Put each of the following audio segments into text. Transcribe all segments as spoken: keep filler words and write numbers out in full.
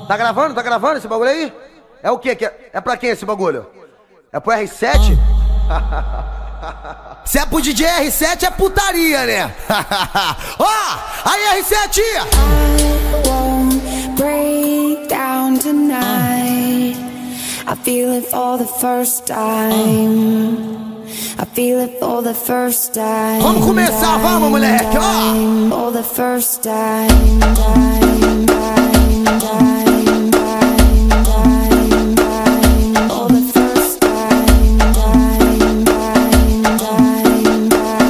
Tá gravando? Tá gravando esse bagulho aí? É o quê? É pra quem esse bagulho? É pro R sete? Se é pro D J R sete é putaria, né? Ó, oh, aí R sete! I won't break down tonight. I feel it for the first time. I feel it for the first time. Vamos começar, vamos, moleque, ó! For the first time, time, time, time, time, time, time. For the first time, time, time, time,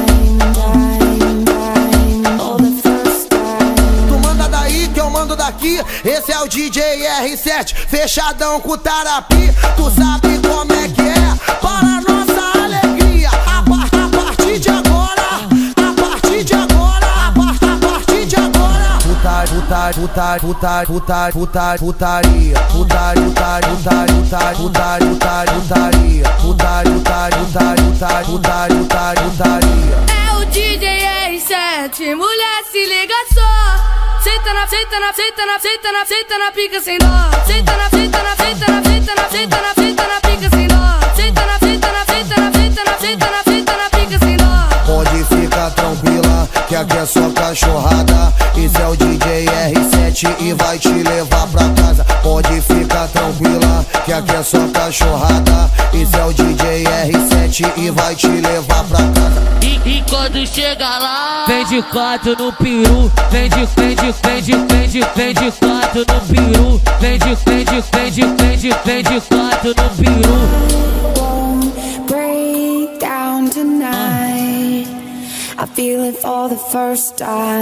time, time. For the first time. Tu manda daí que eu mando daqui. Esse é o D J R sete, fechadão com o Tarapi. Tu sabe como é que é? Para nossa alegria. A, par a partir de agora, a partir de agora, a, par a partir de agora. Puta, puta, puta, puta, puta, puta, putaria. Puta, puta, puta, puta, puta, puta, putaria. Puta, puta, puta, puta, puta, puta, putaria. É o D J R sete, mulher se liga só. Senta na, senta na, senta na, senta na, senta na pica sem dó. Senta na, senta na, senta na, senta na, senta na, senta na pica sem dó. Senta na, senta na, senta na, senta na, senta na, senta na pica sem dó. Pode ficar tranquila, que aqui é só cachorrada. Esse é o D J R sete e vai te levar pra casa. Pode ficar tranquila, que aqui é só cachorrada. Esse é o D J R sete e vai te levar pra casa. E, e quando chega lá, vem de quatro no peru. Vem de, vem de, vem de, vem de, vem de quatro no peru. Vem de, vem de, vem de, vem de, vem de quatro no peru. Won't break down tonight. I feel it for the first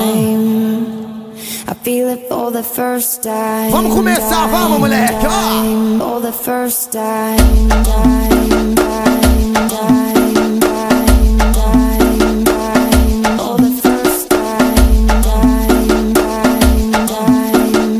time. I feel it for the first time. Vamos começar, vamos, moleque, ó! For the first time, time, time, time, time, time, time. For the first time, time, time, time,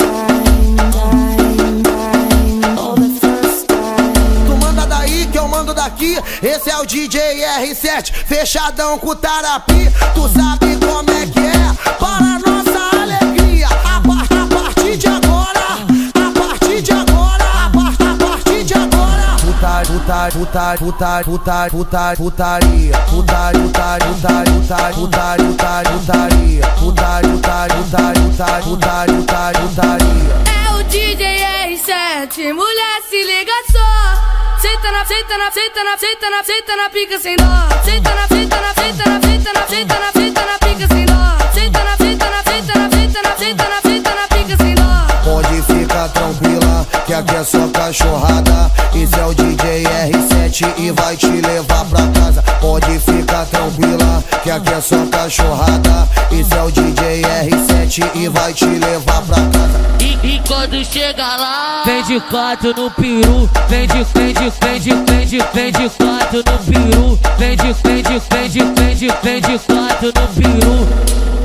time, time. For the first time. Tu manda daí que eu mando daqui. Esse é o D J R sete, fechadão com o Tarapi. Tu sabe como é que é? Para nossa alegria. A, par a partir de agora, a partir de agora, a, par a partir de agora. Puta, puta, puta, puta, puta, puta, putaria. Puta, puta, puta, puta, puta, puta, putaria. Puta, puta, puta, puta, puta, puta, putaria. É o D J R sete, mulher se liga só. Senta na, senta na, senta na, senta na, senta na pica sem dó. Senta na, senta na, senta na, senta na, senta na, senta na pica sem dó. Senta na, senta na, senta na, senta na, senta na, senta na pica sem dó. Pode ficar tranquila, que aqui é só cachorrada. Esse é o D J R sete e vai te levar pra casa. Pode ficar tranquila, que aqui é só cachorrada. Esse é o D J R sete e vai te levar pra casa. E, e quando chega lá, vem de quatro no peru. Vem de, vem de, vem de, vem de, vem de quatro no peru. Vem de, vem de, vem de, vem de, vem de quatro no peru.